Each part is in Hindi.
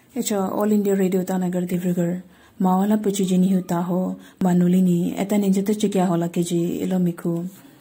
एचा All India radio Itanagar Dibrugarh मावाला पुची जिनी हुता हो मानुलिनी एतने जत चिक्या होला केजी इलोमिकु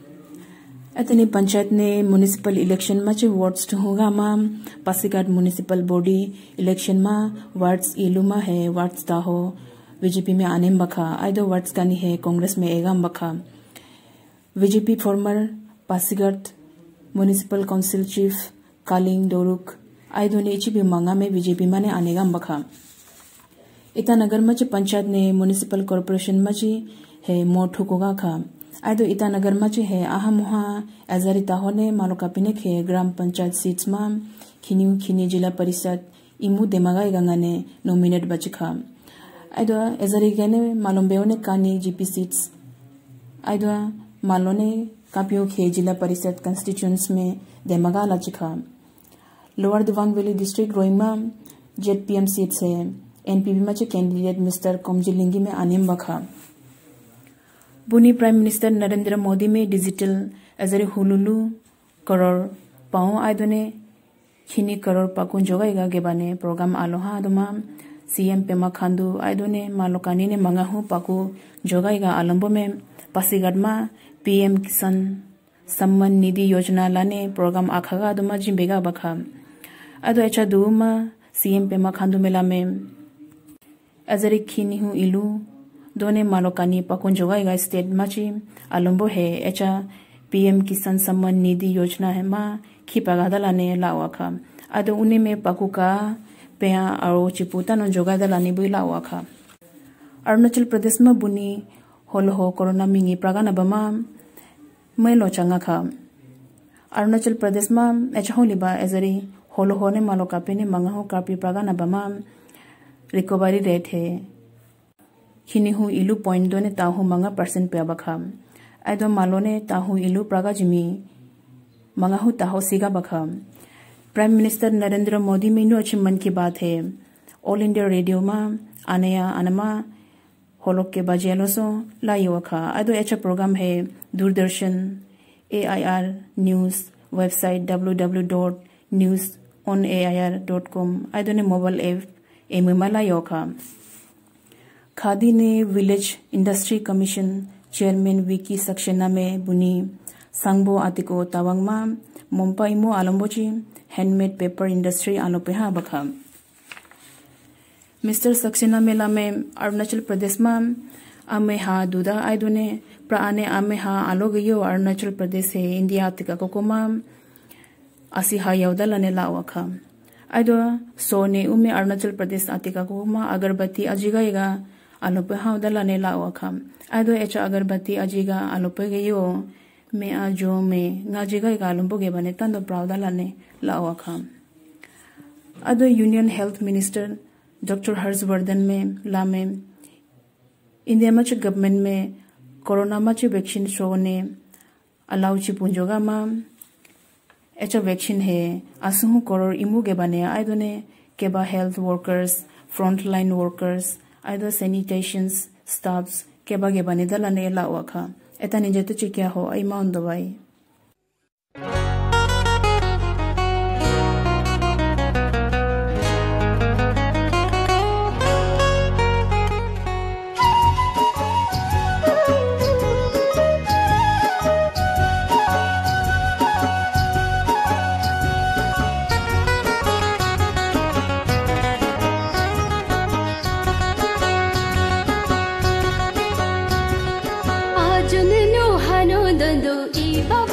एतने पंचायत ने म्युनिसिपल इलेक्शन मा चे वार्ड्स होगा मा पासीघाट म्युनिसिपल बॉडी इलेक्शन मा वार्ड्स इलुमा है वार्ड्स ता हो बीजेपी में आने बखा आइदो वार्ड्स कानी है कांग्रेस में एगाम बखा BJP former Pasighat municipal council chief Kaling Doruk आइदो ने इची भी मांगा में बीजेपी माने आनेगाम बखा ईटानगर मच पंचायत ने म्युनिसिपल कॉर्पोरेशन मच है मोठुकोगा खा आइदो ईटानगर मच है आहमुहा एजारिता होने मालोकापिने खे ग्राम पंचायत सीट्स मा खिनी जिला परिषद इमु देमागाई गंगाने नॉमिनेट बचखा आइदो एजारी गने मालुम्बेओ ने कानी जीपी सीट्स आइदो मालोने कापियो खे जिला परिषद कंस्टिट्यूएंट्स में देमागा लाचिखा लोअर दिवांग वैली डिस्ट्रिक्ट रोइमा जेडपीएम सीट्स है एनपीपी में कैंडिडेट मिस्टर कोमजिलिंगी में आनेम बखा बुनी प्राइम मिनिस्टर नरेंद्र मोदी में डिजिटल एजरे हुलुलु करोड़ पाओ आइदोने खिनी करोड़ पाकुन जोगाइगा गेबाने प्रोग्राम आलोहा आदमा सीएम पेमा खांडू आइदोने मालोकानी ने मंगाहु पाकु जोगाइगा आलंबो में पासीघाट मा पीएम किसान सम्मान निधि योजना लाने प्रोग्राम आखागा आदमा जिम्बेगा बखा अदो एचा दुमा सीएम पेमा खांडू मेला में एजरी खिनी हु इलू दोने मालोकानी पाकुन जोगाइगा स्टेट माची आलंबो है एचा पीएम किसान सम्मान निधि योजना है मा खिपागा दलाने लावाखा अदो उन्हें में पाकुका पेया और चिपुता न जोगाइदा लाने बुई लावाखा अरुणाचल प्रदेश में बुनी होलो कोरोना मिंगी प्रागाना बमा मैं लोचांगा खा अरुणाचल प्रदेश में एचा होलिबा एजरी होलो होने मालो कापे ने मंगाहो कापी प्रागाना बमा रिकवरी रेट है खिनी हु इलू पॉइंट दोने ताहु मंगा % पे बखा आइदो मालो ने ताहु इलू प्रागा जिमी मंगाहु ताहु सिगा बखा प्राइम मिनिस्टर नरेंद्र मोदी में अच्छी मन की बात है ऑल इंडिया रेडियो में आनेया अनमा होलोक के बाजेलोसो लाइवखा आइदो एचा प्रोग्राम है Doordarshan AIR news website www.newsonair.com आइदो ने मोबाइल ऐप एमएमला योखा खादी ने village industry commission chairman Vicky Saxena में बुनी सांगबो आतिको तावांगमा मोम्पाइमो आलम्बोची हैंडमेड पेपर इंडस्ट्री आलोपेहा बखा मिस्टर सक्सेना मेला में अरुणाचल प्रदेश में आमेहा दुदा आइदोने प्राने आमेहा आलो गयो अरुणाचल प्रदेश है इंडिया आतिका कोकोमा आसी हा यौदलाने लावाखा आइदो सोने उमे अरुणाचल प्रदेश आतिका कोकोमा अगरबत्ती अजिगाइगा आलोपे हाउदलाने लावाखा आइदो एचा अगरबत्ती अजिगा आलोपे गयो में आजो में गाजिगाइगा आलोपोगे बने तंदो प्राउदलाने लावाखा आइदो union health minister doctor Harshvardhan में लामे इंडिया मच गवर्नमेंट में कोरोना मच वैक्सीन शो ने अलाउची पुंजोगा मा एचा वैक्सीन है असुहु करोड़ इमु के बने आइदोने केबा हेल्थ वर्कर्स फ्रंटलाइन वर्कर्स आइदो सैनिटेशंस स्टाफ्स केबा के बने दलाने लावाखा एता निजे तो चिकिया हो आई माउंट दवाई Junno hano dondo iba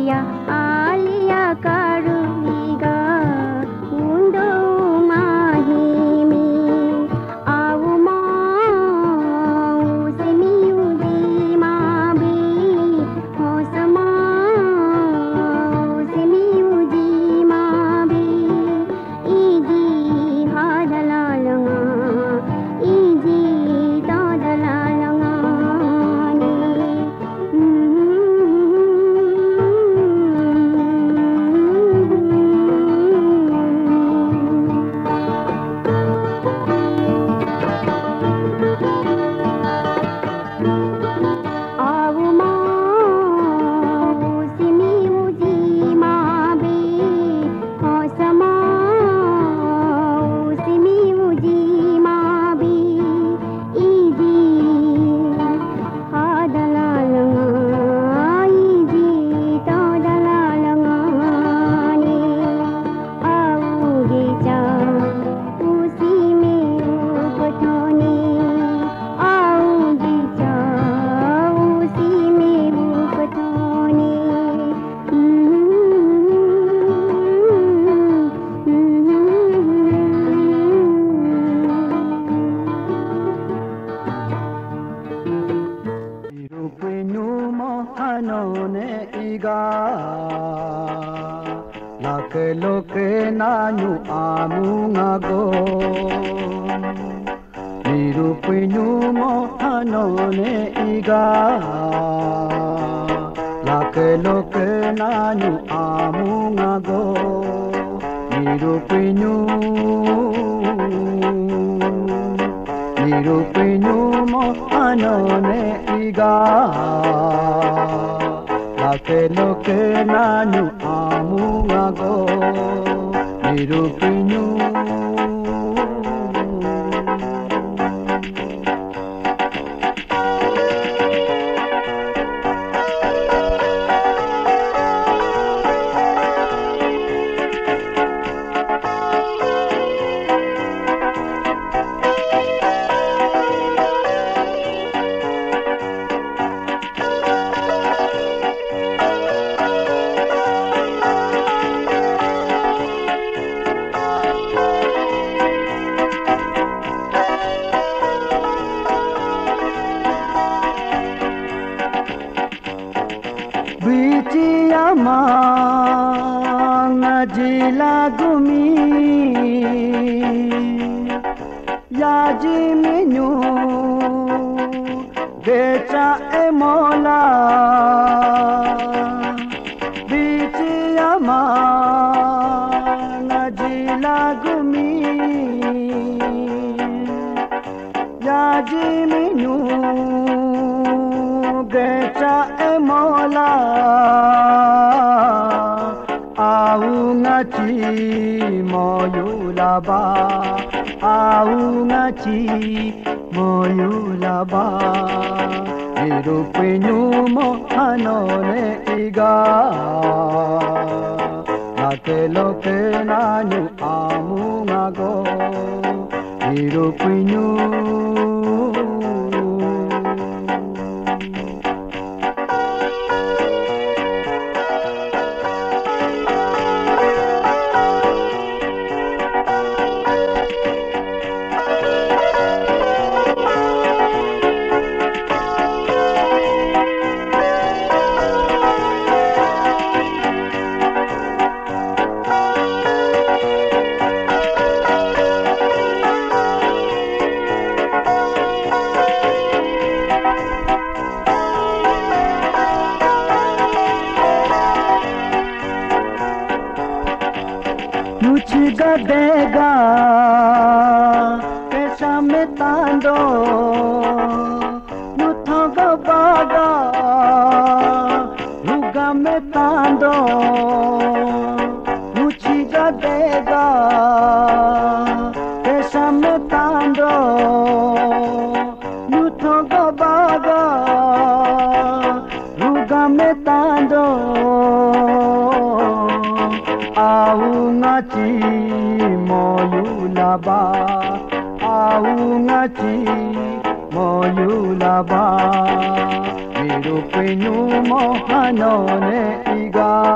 Moyulaba, Miru Pinu Mohanone Iga.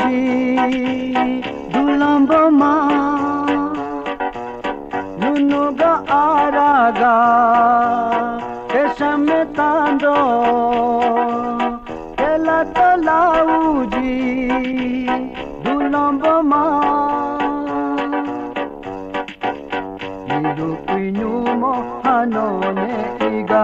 lauji dulambama nunuga araga kesametando kelata lauji dulambama irupinu mohanone iga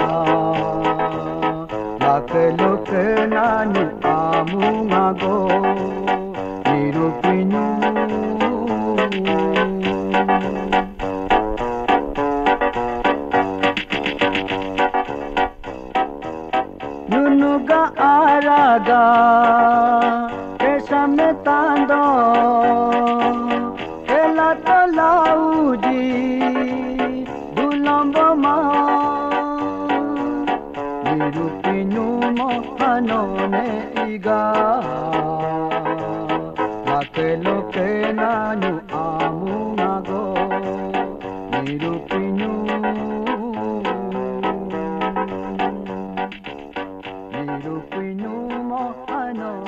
lakeloknanu amungago irupinu nunuga araga kesametando kelata lauji dulambama irupinu mohanone iga lakeloknanu amungago irupinu mohano